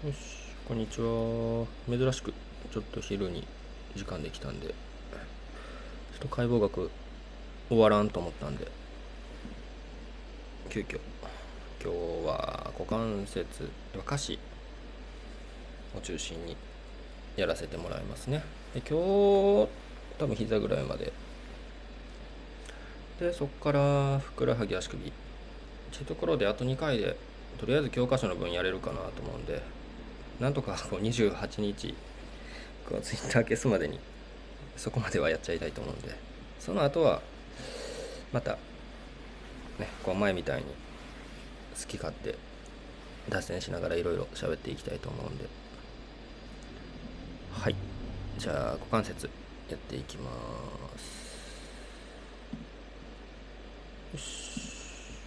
よし、こんにちは。珍しくちょっと昼に時間できたんで、ちょっと解剖学終わらんと思ったんで、急遽今日は股関節下肢を中心にやらせてもらいますね。で、今日多分膝ぐらいまでで、そこからふくらはぎ足首っていうところであと2回でとりあえず教科書の分やれるかなと思うんで、なんとかこう28日こうツイッター消すまでにそこまではやっちゃいたいと思うんで、その後はまたね、こう前みたいに好き勝手脱線しながらいろいろ喋っていきたいと思うんで、はい、じゃあ股関節やっていきます。よし。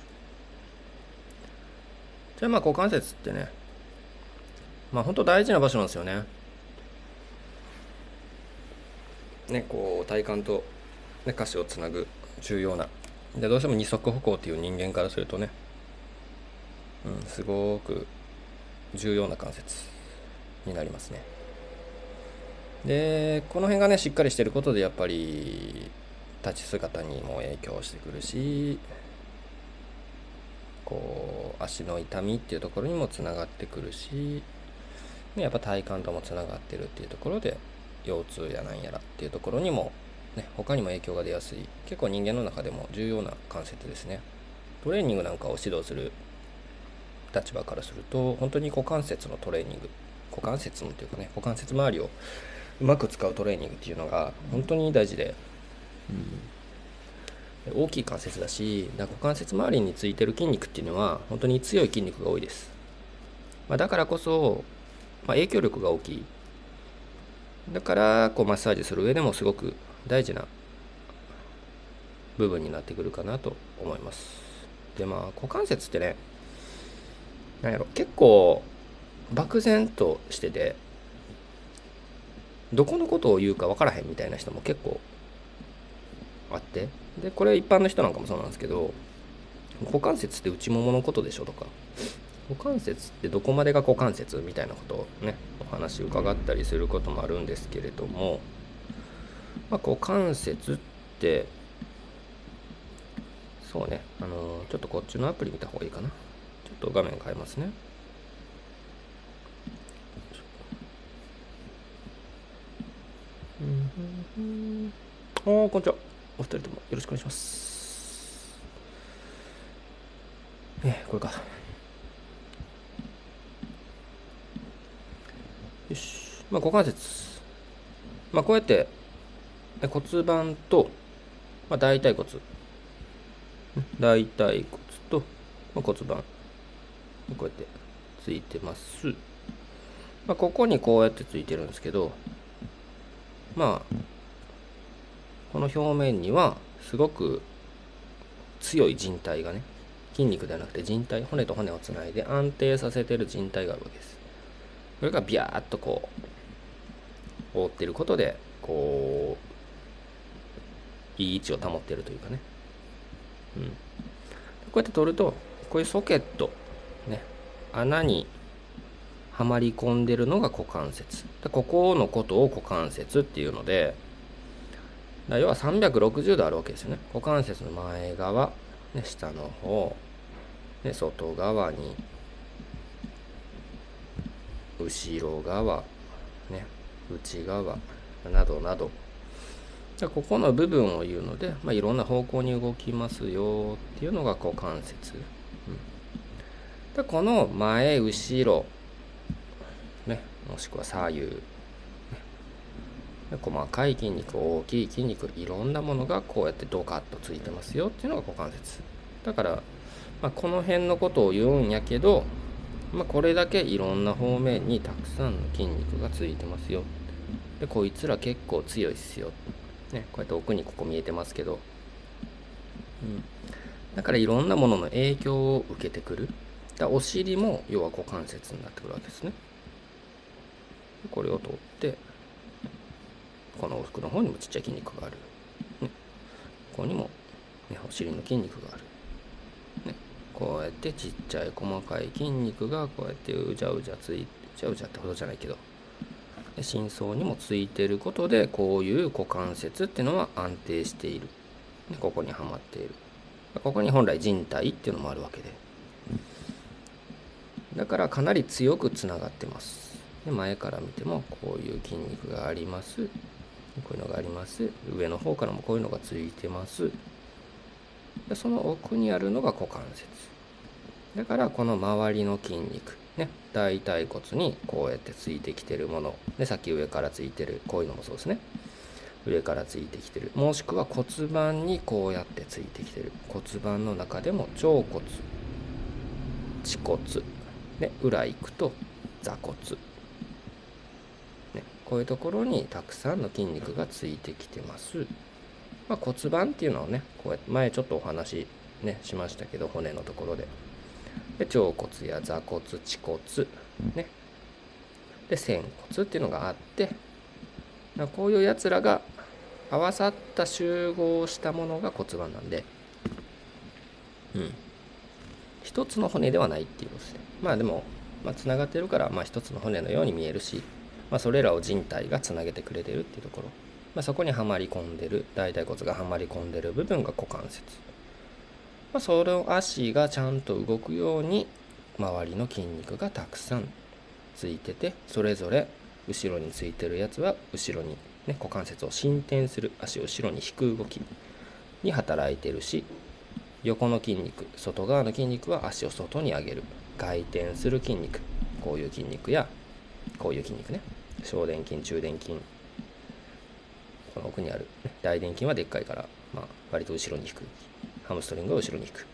じゃあ股関節ってね、本当大事な場所なんですよね。こう体幹と、下肢をつなぐ重要なで、どうしても二足歩行っていう人間からするとね、すごく重要な関節になりますね。で、この辺がねしっかりしてることでやっぱり立ち姿にも影響してくるし、こう足の痛みっていうところにもつながってくるし、やっぱ体幹ともつながってるっていうところで腰痛やなんやらっていうところにも他にも影響が出やすい、結構人間の中でも重要な関節ですね。トレーニングなんかを指導する立場からすると、本当に股関節のトレーニング、股関節のというかね、股関節周りをうまく使うトレーニングっていうのが本当に大事で、大きい関節だし、股関節周りについてる筋肉っていうのは本当に強い筋肉が多いです。だからこそ、影響力が大きい。だからこうマッサージする上でもすごく大事な部分になってくるかなと思います。で、股関節ってね、結構漠然としてて、どこのことを言うか分からへんみたいな人も結構あって、でこれ一般の人なんかもそうなんですけど、股関節って内もものことでしょとか、股関節ってどこまでが股関節みたいなことをね、お話伺ったりすることもあるんですけれども、股関節ってそうね、ちょっとこっちのアプリ見た方がいいかな。ちょっと画面変えますね。こんにちは。お二人ともよろしくお願いします。これか。よし。股関節。こうやって、骨盤と、大腿骨。大腿骨と、骨盤。こうやってついてます。ここにこうやってついてるんですけど、この表面にはすごく強い靭帯がね、筋肉ではなくて靭帯、骨と骨をつないで安定させてる靭帯があるわけです。これがビャーっとこう覆ってることで、こういい位置を保っているというかね、こうやって取ると、こういうソケットね、穴にはまり込んでるのが股関節で、ここのことを股関節っていうので、要は360度あるわけですよね。股関節の前側、下の方、外側に、後ろ側、内側などなど、ここの部分を言うので、いろんな方向に動きますよっていうのが股関節。でこの前後ろ、もしくは左右、細かい筋肉、大きい筋肉、いろんなものがこうやってドカッとついてますよっていうのが股関節だから、この辺のことを言うんやけど、これだけいろんな方面にたくさんの筋肉がついてますよ。でこいつら結構強いっすよ、こうやって奥にここ見えてますけど、だからいろんなものの影響を受けてくる。お尻も要は股関節になってくるわけですね。これを取って、この奥の方にもちっちゃい筋肉がある、ここにも、お尻の筋肉がある、こうやってちっちゃい細かい筋肉がこうやってうじゃうじゃついて、 ちゃうちゃってほどじゃないけど、で深層にもついていることで、こういう股関節っていうのは安定している。でここにはまっている。ここに本来靭帯っていうのもあるわけで、だからかなり強くつながってます。で前から見てもこういう筋肉があります。こういうのがあります。上の方からもこういうのがついてます。でその奥にあるのが股関節。だからこの周りの筋肉ね、大腿骨にこうやってついてきてるもので、さっき上からついてるこういうのもそうですね。上からついてきてる、もしくは骨盤にこうやってついてきてる。骨盤の中でも腸骨、恥骨で裏行くと座骨、ね、こういうところにたくさんの筋肉がついてきてます。骨盤っていうのはね、こうやって前ちょっとお話ねしましたけど、骨のところで腸骨や座骨、恥骨ね、で仙骨っていうのがあって、こういうやつらが合わさった集合したものが骨盤なんで、一つの骨ではないっていうことですね。でもつながってるから、一つの骨のように見えるし、それらを人体がつなげてくれてるっていうところ、そこにはまり込んでる、大腿骨がはまり込んでる部分が股関節。その足がちゃんと動くように周りの筋肉がたくさんついてて、それぞれ後ろについてるやつは後ろに、股関節を伸展する、足を後ろに引く動きに働いてるし、横の筋肉、外側の筋肉は足を外に上げる、回転する筋肉、こういう筋肉やこういう筋肉ね、小殿筋、中殿筋、この奥にある大殿筋はでっかいから、割と後ろに引く。ハムストリングを後ろに引く。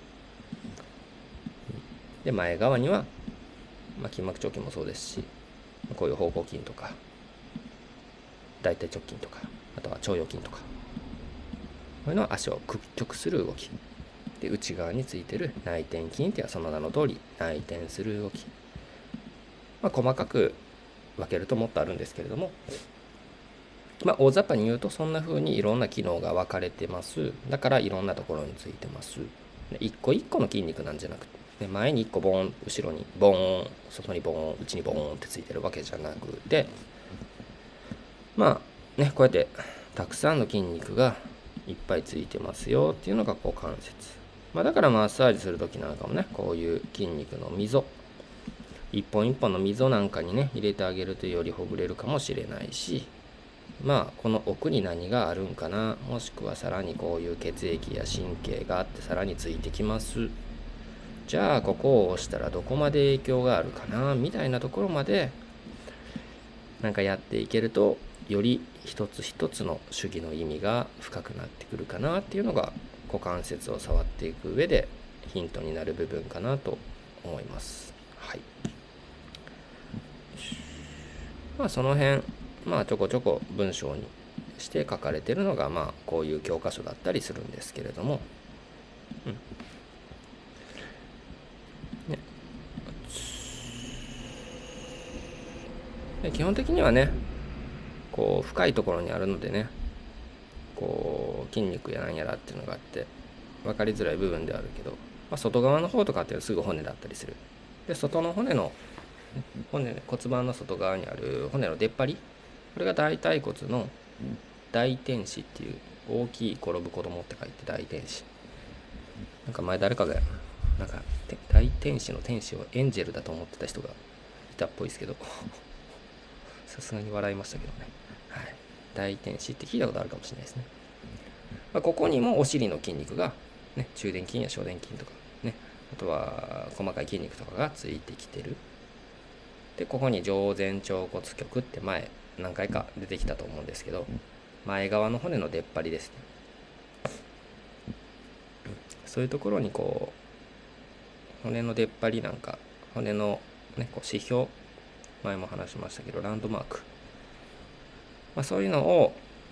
で前側には、筋膜腸筋もそうですし、こういう方向筋とか大腿直筋とか、あとは腸腰筋とか、こういうのは足を屈曲する動きで、内側についてる内転筋っていうのはその名の通り内転する動き。細かく分けるともっとあるんですけれども、大雑把に言うとそんな風にいろんな機能が分かれてます。だからいろんなところについてます。一個一個の筋肉なんじゃなくて、前に一個ボーン、後ろにボーン、外にボーン、内にボーンってついてるわけじゃなくて、こうやってたくさんの筋肉がいっぱいついてますよっていうのが股関節。だからマッサージするときなんかもね、こういう筋肉の溝、一本一本の溝なんかにね入れてあげるとよりほぐれるかもしれないし、この奥に何があるんかな、もしくはさらにこういう血液や神経があってさらについてきます。じゃあここを押したらどこまで影響があるかなみたいなところまでやっていけると、より一つ一つの手技の意味が深くなってくるかなっていうのが、股関節を触っていく上でヒントになる部分かなと思います。はい。その辺ちょこちょこ文章にして書かれているのがこういう教科書だったりするんですけれども、基本的にはね、こう深いところにあるのでね、こう筋肉やなんやらっていうのがあって分かりづらい部分ではあるけど、外側の方とかっていうのはすぐ骨だったりする。で外の骨骨盤の外側にある骨の出っ張り、これが大腿骨の大天使っていう、大きい転ぶ子供って書いて大天使。前誰かが大天使の天使をエンジェルだと思ってた人がいたっぽいですけどさすがに笑いましたけどね。はい、大天使って聞いたことあるかもしれないですね。ここにもお尻の筋肉が、中殿筋や小殿筋とかね、あとは細かい筋肉とかがついてきてる。でここに上前腸骨棘って前何回か出てきたと思うんですけど、前側の骨の出っ張りですね。そういうところにこう骨の出っ張りなんか、骨のこう指標、前も話しましたけどランドマーク、そういうのを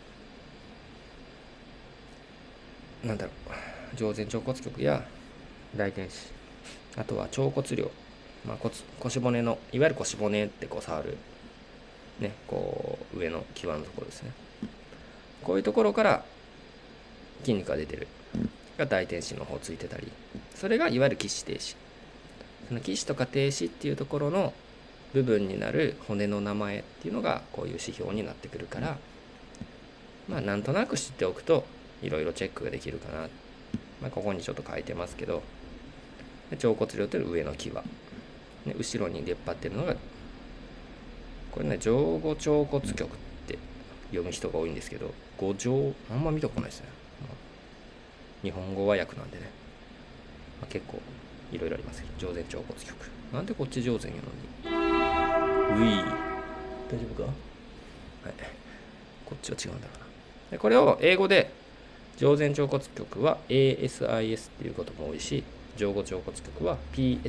上前腸骨棘や大天使、あとは腸骨梁、腰骨のいわゆる腰骨ってこう触るこう上の際のところですね。こういうところから筋肉が出てるが大天使の方ついてたり、それがいわゆる起死停止。その起死とか停止っていうところの部分になる骨の名前っていうのがこういう指標になってくるから、なんとなく知っておくといろいろチェックができるかな。ここにちょっと書いてますけど、腸骨量という上の際、後ろに出っ張ってるのがこれね、上後腸骨極って読む人が多いんですけど、五上あんま見たことないですね。日本語和訳なんでね、結構いろいろありますけど、上前腸骨極。なんでこっち上前やのに、大丈夫か？はい。こっちは違うんだろうな。でこれを英語で上前腸骨極は ASIS っていうことも多いし、上後腸骨極は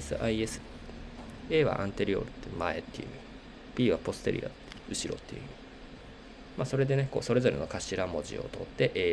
PSIS。A はアンテリオールって前っていう意味。B はポステリアって後ろっていう意味。それでね、こうそれぞれの頭文字を取って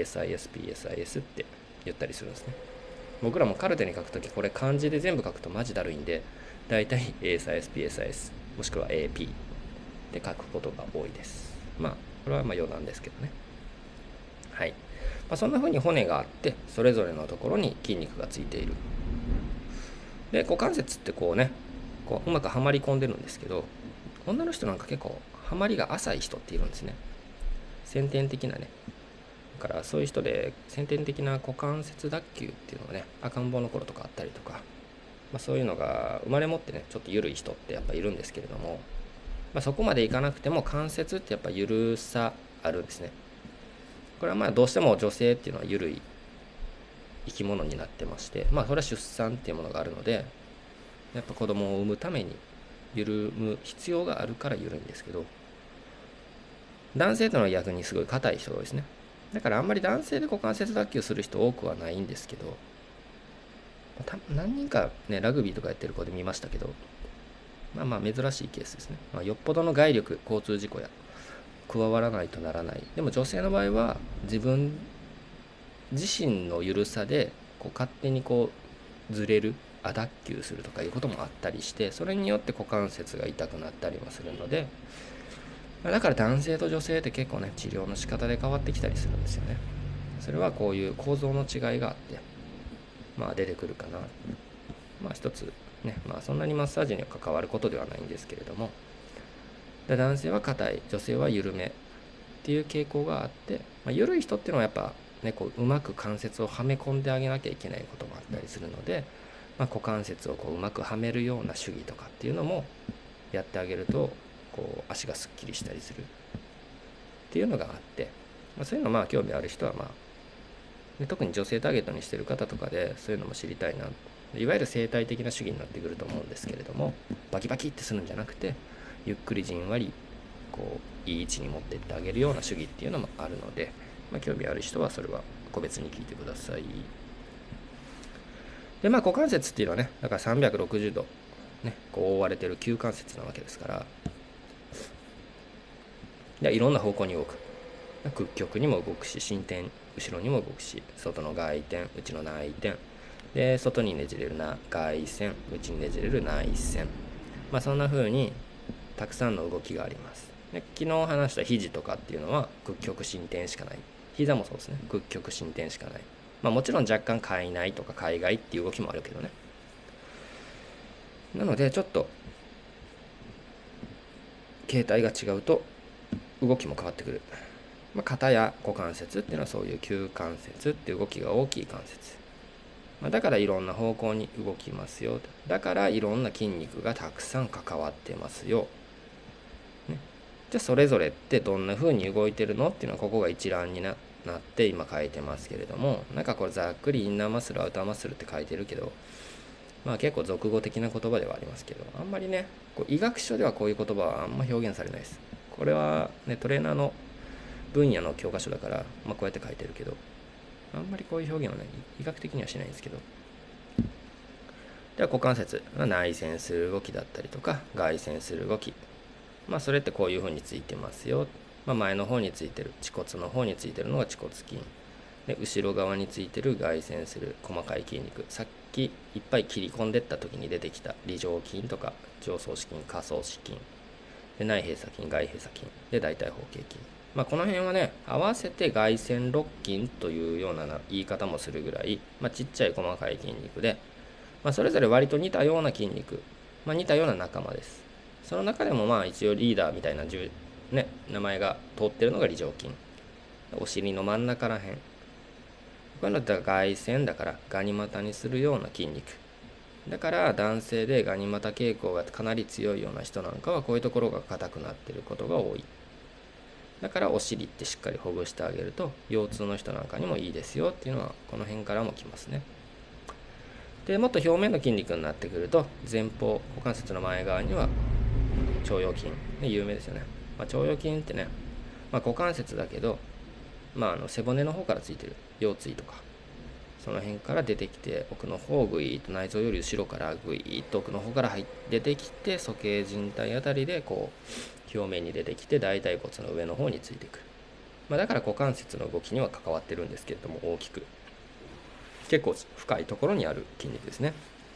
ASIS、PSIS って言ったりするんですね。僕らもカルテに書くとき、これ漢字で全部書くとマジだるいんで、だいたい ASIS、PSIS、もしくは AP で書くことが多いです。これは余談ですけどね。はい。そんな風に骨があって、それぞれのところに筋肉がついている。で、股関節ってこうね、こううまくはまり込んでるんですけど、女の人なんか結構はまりが浅い人っているんですね。先天的なね。だからそういう人で先天的な股関節脱臼っていうのがね、赤ん坊の頃とかあったりとか、そういうのが生まれ持ってね、ちょっと緩い人ってやっぱいるんですけれども、そこまでいかなくても関節ってやっぱ緩さあるんですね。これはどうしても女性っていうのは緩い生き物になってまして、それは出産っていうものがあるので、やっぱ子供を産むために緩む必要があるから緩いんですけど、男性というのは逆にすごい硬い人が多いですね。だからあんまり男性で股関節脱臼する人多くはないんですけど、何人かね、ラグビーとかやってる子で見ましたけど、珍しいケースですね。よっぽどの外力、交通事故や加わらないとならない。でも女性の場合は自分自身の緩さでこう勝手にこうずれる、脱臼するとかいうこともあったりして、それによって股関節が痛くなったりもするので、だから男性と女性って結構ね、治療の仕方で変わってきたりするんですよね。それはこういう構造の違いがあって出てくるかな。一つね、そんなにマッサージには関わることではないんですけれども、男性は硬い、女性は緩めっていう傾向があって、緩い人っていうのはやっぱね、こううまく関節をはめ込んであげなきゃいけないこともあったりするので、股関節をこううまくはめるような手技とかっていうのもやってあげると、こう足がすっきりしたりするっていうのがあって、そういうの興味ある人はで特に女性ターゲットにしてる方とかでそういうのも知りたいな、いわゆる生態的な主義になってくると思うんですけれども、バキバキってするんじゃなくて、ゆっくりじんわりこういい位置に持ってってあげるような主義っていうのもあるので、興味ある人はそれは個別に聞いてください。で股関節っていうのはね、だから360度ね、こう覆われてる球関節なわけですから、いろんな方向に動く。屈曲にも動くし、伸展後ろにも動くし、外の外転、内の内転で、外にねじれるな外旋、内にねじれる内旋、そんな風にたくさんの動きがあります。で昨日話した肘とかっていうのは屈曲伸展しかない。膝もそうですね、屈曲伸展しかない。もちろん若干海内とか海外っていう動きもあるけどね。なのでちょっと形態が違うと動きも変わってくる。肩や股関節っていうのはそういう球関節っていう動きが大きい関節。だからいろんな方向に動きますよ。だからいろんな筋肉がたくさん関わってますよ。ね、じゃあそれぞれってどんな風に動いてるのっていうのはここが一覧になって今書いてますけれども、これざっくりインナーマッスル、アウターマッスルって書いてるけど、結構俗語的な言葉ではありますけど、あんまりね、こう医学書ではこういう言葉はあんま表現されないです。これはね、トレーナーの分野の教科書だから、こうやって書いてるけど、あんまりこういう表現はね、医学的にはしないんですけど。では股関節、内旋する動きだったりとか、外旋する動き。それってこういう風についてますよ。前の方についてる、恥骨の方についてるのが恥骨筋。で、後ろ側についてる外旋する細かい筋肉。さっきいっぱい切り込んでった時に出てきた梨状筋とか、上層子筋、下層子筋。で、内閉鎖筋、外閉鎖筋。で、大腿方形筋。この辺はね、合わせて外旋六筋というような言い方もするぐらい、ちっちゃい細かい筋肉で、それぞれ割と似たような筋肉、似たような仲間です。 その中でもまあ一応リーダーみたいな名前が通ってるのが梨状筋。お尻の真ん中らへん。こういうのって外旋だからガニ股にするような筋肉。だから男性でガニ股傾向がかなり強いような人なんかはこういうところが硬くなっていることが多い。だからお尻ってしっかりほぐしてあげると腰痛の人なんかにもいいですよっていうのはこの辺からもきますね。でもっと表面の筋肉になってくると前方股関節の前側には腸腰筋、有名ですよね。腸腰筋ってね、股関節だけど、背骨の方からついてる腰椎とかその辺から出てきて奥の方ぐいーっと内臓より後ろからぐいーっと奥の方から出てきて鼠径靭帯あたりでこう表面に出てきて大腿骨の上の方についていく、だから股関節の動きには関わってるんですけれども、大きく結構深いところにある筋肉ですね。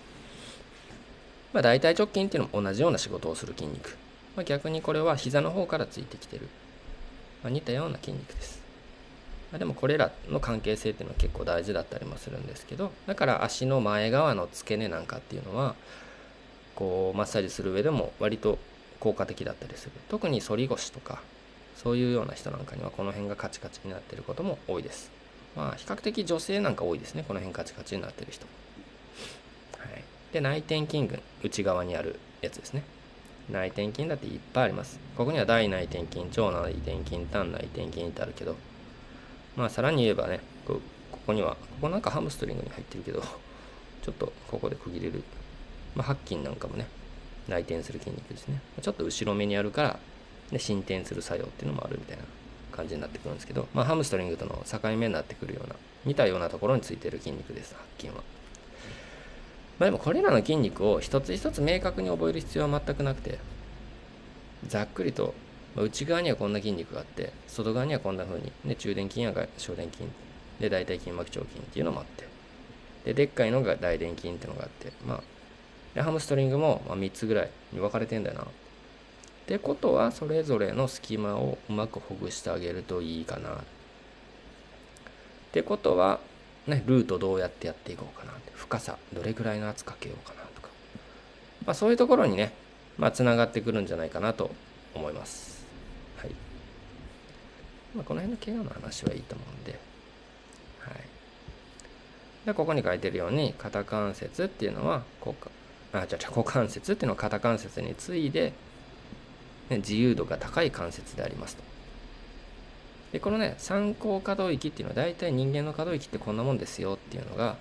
大腿直筋っていうのも同じような仕事をする筋肉、逆にこれは膝の方からついてきてる、似たような筋肉です。でもこれらの関係性っていうのは結構大事だったりもするんですけど、だから足の前側の付け根なんかっていうのはこうマッサージする上でも割と効果的だったりする。特に反り腰とかそういうような人なんかにはこの辺がカチカチになっていることも多いです。比較的女性なんか多いですね、この辺カチカチになっている人。で内転筋群、内側にあるやつですね。内転筋だっていっぱいあります。ここには大内転筋、超内転筋、単内転筋ってあるけど、さらに言えばね、ここにはここなんかハムストリングに入ってるけどちょっとここで区切れる、白筋なんかもね内転する筋肉ですね。ちょっと後ろ目にあるからで伸展する作用っていうのもあるみたいな感じになってくるんですけど、ハムストリングとの境目になってくるような似たようなところについている筋肉です、白筋は。でもこれらの筋肉を一つ一つ明確に覚える必要は全くなくて、ざっくりと内側にはこんな筋肉があって外側にはこんな風にで中殿筋や小殿筋で大腿筋膜腸筋っていうのもあって、でっかいのが大殿筋っていうのがあって、でハムストリングも3つぐらいに分かれてんだよな。ってことはそれぞれの隙間をうまくほぐしてあげるといいかな。ってことはルートどうやってやっていこうかな、深さどれくらいの圧かけようかなとか、そういうところにねつながってくるんじゃないかなと思います。はい。この辺のケアの話はいいと思うんで、はい。でここに書いてるように肩関節っていうのは股関節っていうのは肩関節に次いで、自由度が高い関節でありますと。でこの参考可動域っていうのは大体人間の可動域ってこんなもんですよっていうのが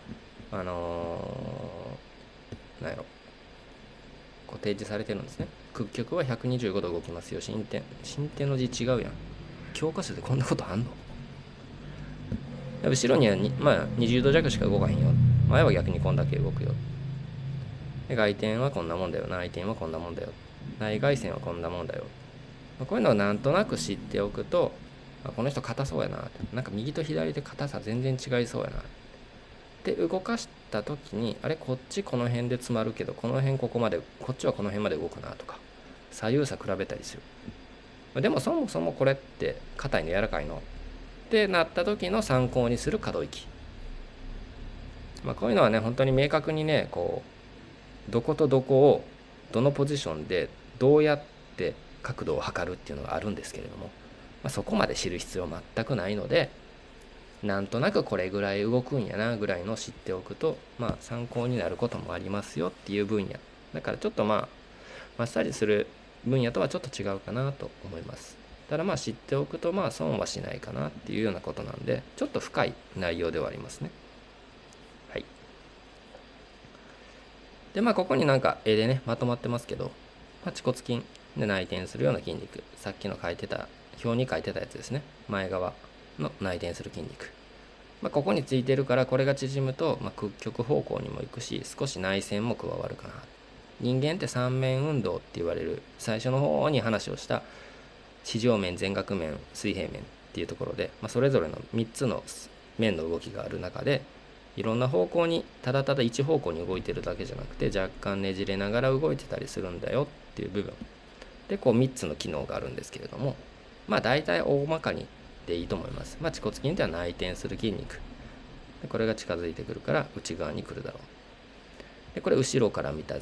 こう提示されてるんですね。屈曲は125度動きますよ。伸展の字違うやん。教科書でこんなことあんの？後ろには20度弱しか動かへんよ。前は逆にこんだけ動くよ。で外転はこんなもんだよ。内転はこんなもんだよ。内外旋はこんなもんだよ。こういうのをなんとなく知っておくと、この人硬そうやな。なんか右と左で硬さ全然違いそうやな。で動かした時にあれこっちこの辺で詰まるけどこの辺ここまでこっちはこの辺まで動くなとか左右差比べたりする。でもそもそもこれって硬いの柔らかいのってなった時の参考にする可動域。こういうのはね本当に明確にねこうどことどこをどのポジションでどうやって角度を測るっていうのがあるんですけれども、そこまで知る必要全くないので、なんとなくこれぐらい動くんやなぐらいの知っておくと参考になることもありますよっていう分野だから、ちょっとマッサージする分野とはちょっと違うかなと思います。ただ知っておくと損はしないかなっていうようなことなんで、ちょっと深い内容ではありますね。はい。でここになんか絵でねまとまってますけど、恥骨筋で内転するような筋肉、さっきの表に書いてたやつですね。前側の内転する筋肉、ここについてるからこれが縮むと、屈曲方向にも行くし少し内旋も加わるかな。人間って三面運動って言われる最初の方に話をした地上面、全角面、水平面っていうところで、それぞれの3つの面の動きがある中でいろんな方向にただただ一方向に動いてるだけじゃなくて若干ねじれながら動いてたりするんだよっていう部分でこう3つの機能があるんですけれども、大体大まかにでいいと思います。恥骨筋では内転する筋肉でこれが近づいてくるから内側に来るだろう。でこれ後ろから見た図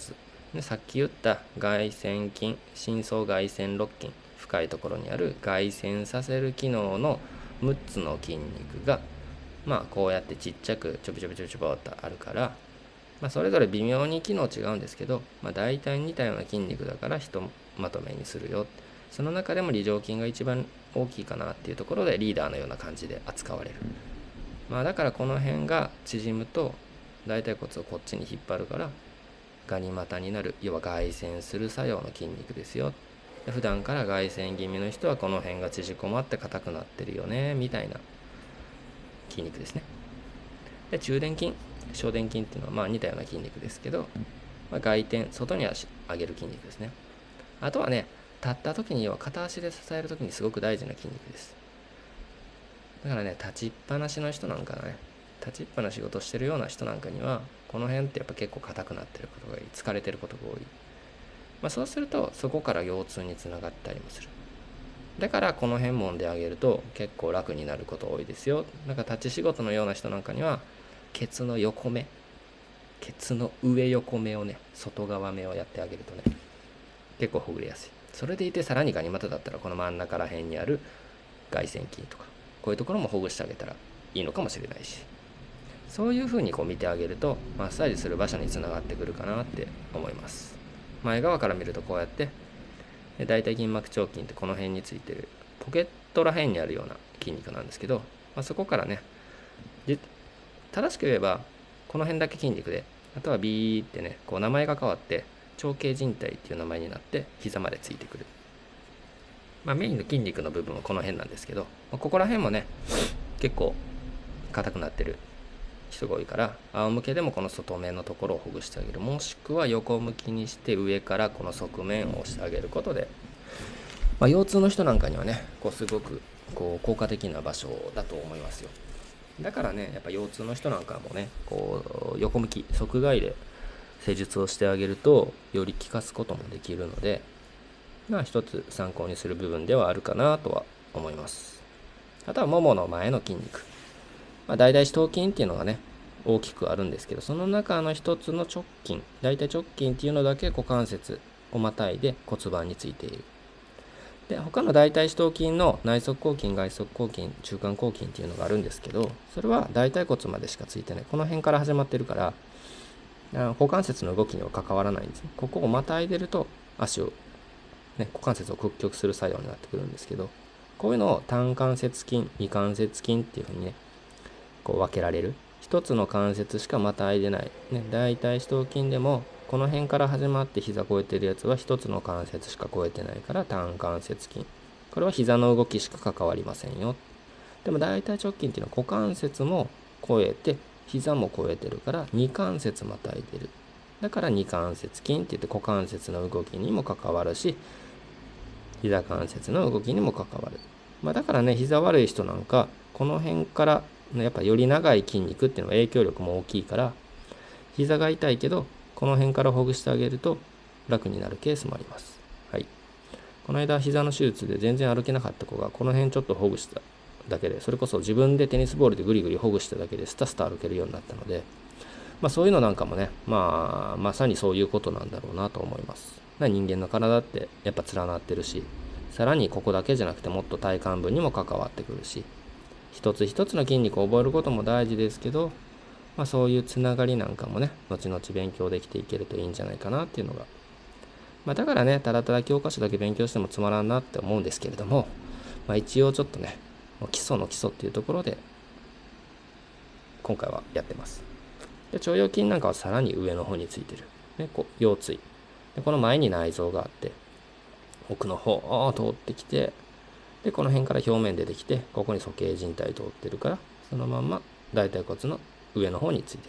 でさっき言った外旋筋、深層外旋肋筋、深いところにある外旋させる機能の6つの筋肉がこうやってちっちゃくちょびちょびちょびちょぼっとあるから、それぞれ微妙に機能違うんですけど、大体似たような筋肉だからひとまとめにするよ。その中でも梨状筋が一番大きいかなっていうところでリーダーのような感じで扱われる。だからこの辺が縮むと大腿骨をこっちに引っ張るからガニ股になる、要は外旋する作用の筋肉ですよ。普段から外旋気味の人はこの辺が縮こまって硬くなってるよねみたいな筋肉ですね。で中殿筋、小殿筋っていうのは似たような筋肉ですけど、外転、外に足上げる筋肉ですね。あとはね、立った時に要は片足で支える時にすごく大事な筋肉です。だからね、立ちっぱなしの人なんかね、立ちっぱな仕事してるような人なんかにはこの辺ってやっぱ結構硬くなってることが多い、疲れてることが多い。そうするとそこから腰痛につながったりもする。だからこの辺揉んであげると結構楽になること多いですよ。だから立ち仕事のような人なんかにはケツの横目、ケツの上横目をね、外側目をやってあげるとね、結構ほぐれやすい。それでいてさらにガニ股だったらこの真ん中ら辺にある外旋筋とかこういうところもほぐしてあげたらいいのかもしれないし、そういう風に見てあげるとマッサージする場所につながってくるかなって思います。前側から見るとこうやって大腿筋膜腸筋ってこの辺についてるポケットら辺にあるような筋肉なんですけど、そこからね、正しく言えばこの辺だけ筋肉で、あとはビーってね、こう名前が変わって長径靭帯っていう名前になって膝までついてくる。メインの筋肉の部分はこの辺なんですけど、ここら辺もね結構硬くなってる人が多いから、仰向けでもこの外面のところをほぐしてあげる、もしくは横向きにして上からこの側面を押してあげることで、腰痛の人なんかにはねすごく効果的な場所だと思いますよ。だからね、やっぱ腰痛の人なんかもね横向き側外で施術をしてあげるとより効かすこともできるので、一つ参考にする部分ではあるかなとは思います。あとはももの前の筋肉、大腿四頭筋っていうのがね大きくあるんですけど、その中の一つの直筋、大腿直筋っていうのだけ股関節をまたいで骨盤についている。で他の大腿四頭筋の内側広筋、外側広筋、中間広筋っていうのがあるんですけど、それは大腿骨までしかついてない、この辺から始まってるから股関節の動きには関わらないんですね。ここをまたいでると足を股関節を屈曲する作用になってくるんですけど、こういうのを単関節筋、二関節筋っていうふうにね分けられる。一つの関節しかまたいでない、大腿四頭筋でもこの辺から始まって膝超えてるやつは一つの関節しか超えてないから単関節筋、これは膝の動きしか関わりませんよ。でも大腿直筋っていうのは股関節も超えて膝も超えてるから二関節またいでる、だから二関節筋って言って股関節の動きにも関わるし膝関節の動きにも関わる。だからね、膝悪い人なんかこの辺からやっぱより長い筋肉っていうのは影響力も大きいから、膝が痛いけどこの辺からほぐしてあげると楽になるケースもあります。はい。この間膝の手術で全然歩けなかった子がこの辺ちょっとほぐしただけで、それこそ自分でテニスボールでグリグリほぐしただけでスタスタ歩けるようになったので、そういうのなんかもね、まさにそういうことなんだろうなと思います。人間の体ってやっぱ連なってるし、さらにここだけじゃなくてもっと体幹部にも関わってくるし、一つ一つの筋肉を覚えることも大事ですけど、そういうつながりなんかもね後々勉強できていけるといいんじゃないかなっていうのが、だからねただただ教科書だけ勉強してもつまらんなって思うんですけれども、一応ちょっとね基礎の基礎っていうところで今回はやってます。で腸腰筋なんかはさらに上の方についてる、腰椎で、この前に内臓があって奥の方を通ってきて、でこの辺から表面出てきてここに鼠径靭帯通ってるから、そのまんま大腿骨の上の方について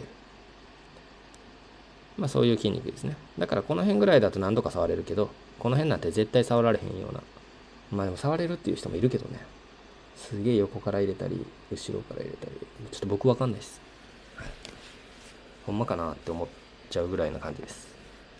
る。そういう筋肉ですね。だからこの辺ぐらいだと何度か触れるけど、この辺なんて絶対触られへんような、でも触れるっていう人もいるけどね、すげえ横から入れたり後ろから入れたり、ちょっと僕わかんないです。ほんまかなって思っちゃうぐらいな感じです。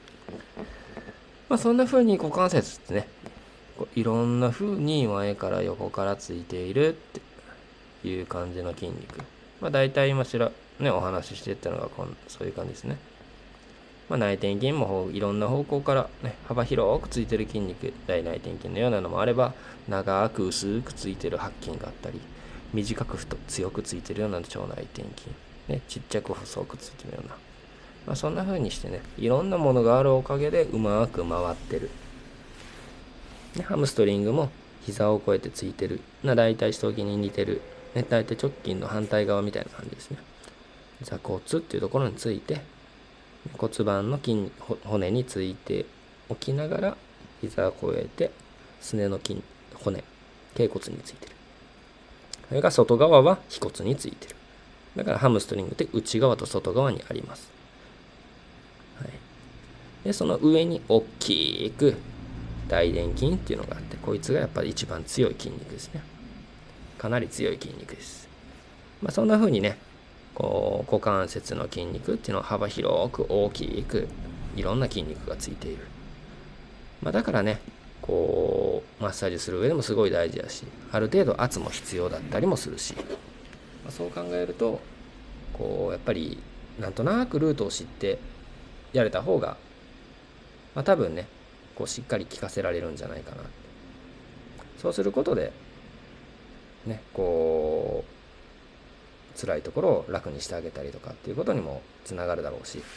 そんな風に股関節ってね、いろんな風に前から横からついているっていう感じの筋肉。大体今お話ししていったのがそういう感じですね。 内転筋もいろんな方向から、ね、幅広くついてる筋肉、大内転筋のようなのもあれば、長く薄くついてる白筋があったり、短く強くついてるような腸内転筋、ね、ちっちゃく細くついてるような、そんな風にしてね、いろんなものがあるおかげでうまく回ってる。ね、ハムストリングも膝を越えてついてる。大体四頭筋に似てる。ね、大体直筋の反対側みたいな感じですね。座骨っていうところについて、骨盤の骨についておきながら、膝を越えて、すねの骨、脛骨についてる。それが外側は腓骨についてる。だからハムストリングって内側と外側にあります。はい、で、その上に大きく大臀筋っていうのがあって、こいつがやっぱり一番強い筋肉ですね。かなり強い筋肉です。そんな風にね、こう股関節の筋肉っていうのは幅広く大きくいろんな筋肉がついている。だからね、こうマッサージする上でもすごい大事だし、ある程度圧も必要だったりもするし、そう考えるとこうやっぱりなんとなくルートを知ってやれた方が、多分ねこうしっかり効かせられるんじゃないかな。そうすることでね、こう辛いところを楽にしてあげたりとかっていうことにもつながるだろうし、はい、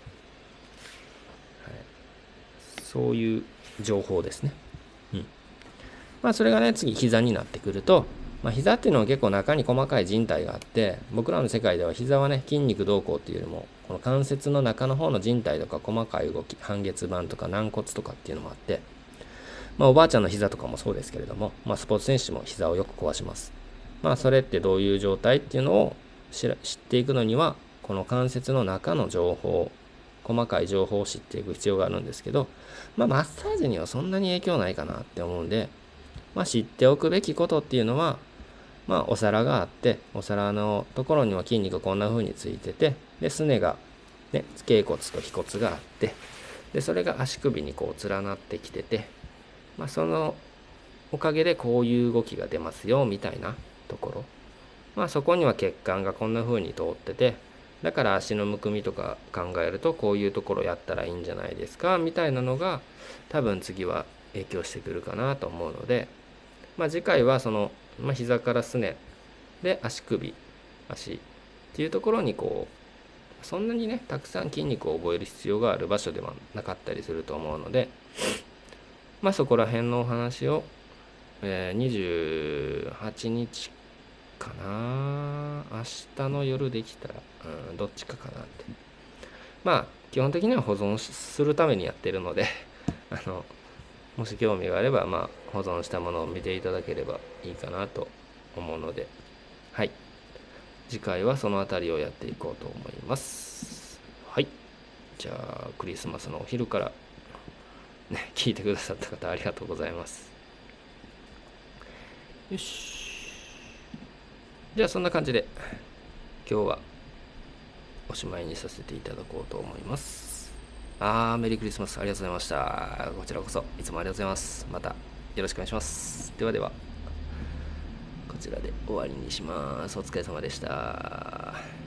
そういう情報ですね。それがね次膝になってくると、膝っていうのは結構中に細かい靭帯があって、僕らの世界では膝はね筋肉どうこうっていうよりもこの関節の中の方の靭帯とか細かい動き、半月板とか軟骨とかっていうのもあって、おばあちゃんの膝とかもそうですけれども、スポーツ選手も膝をよく壊します。それってどういう状態っていうのを知っていくのには、この関節の中の情報、細かい情報を知っていく必要があるんですけど、マッサージにはそんなに影響ないかなって思うんで、知っておくべきことっていうのは、お皿があって、お皿のところには筋肉こんな風についてて、で、すねが、ね、脛骨と腓骨があって、で、それが足首にこう連なってきてて、そのおかげでこういう動きが出ますよ、みたいなところ。そこには血管がこんな風に通ってて、だから足のむくみとか考えるとこういうところやったらいいんじゃないですか、みたいなのが多分次は影響してくるかなと思うので、次回はその、膝からすねで足っていうところにこうそんなにねたくさん筋肉を覚える必要がある場所ではなかったりすると思うので、そこら辺のお話を、28日かな、明日の夜できたら、どっちかかなって。基本的には保存するためにやってるのでもし興味があれば、保存したものを見ていただければいいかなと思うので、はい。次回はそのあたりをやっていこうと思います。はい。じゃあ、クリスマスのお昼から、ね、聞いてくださった方ありがとうございます。よし。じゃあ、そんな感じで、今日はおしまいにさせていただこうと思います。メリークリスマスありがとうございました。こちらこそいつもありがとうございます。またよろしくお願いします。ではでは、こちらで終わりにします。お疲れ様でした。